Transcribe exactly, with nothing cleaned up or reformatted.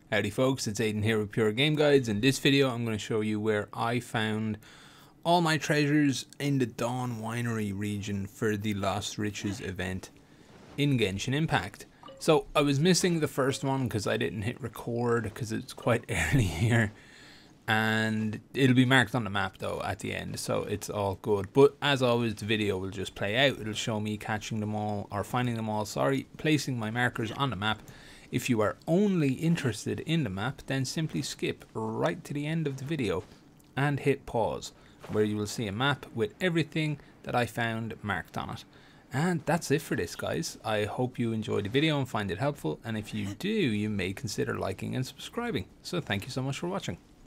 Howdy folks, it's Aidan here with Pure Game Guides. In this video I'm going to show you where I found all my treasures in the Dawn Winery region for the Lost Riches event in Genshin Impact. So I was missing the first one because I didn't hit record because it's quite early here, and it'll be marked on the map though at the end, so it's all good. But as always, the video will just play out. It'll show me catching them all, or finding them all, sorry, placing my markers on the map. If you are only interested in the map, then simply skip right to the end of the video and hit pause, where you will see a map with everything that I found marked on it. And that's it for this, guys. I hope you enjoyed the video and find it helpful, and if you do, you may consider liking and subscribing. So thank you so much for watching.